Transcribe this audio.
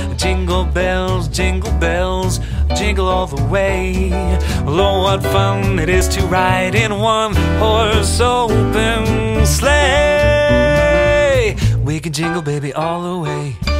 jingle bells, jingle all the way. Oh, what fun it is to ride in one horse open sleigh. We can jingle, baby, all the way.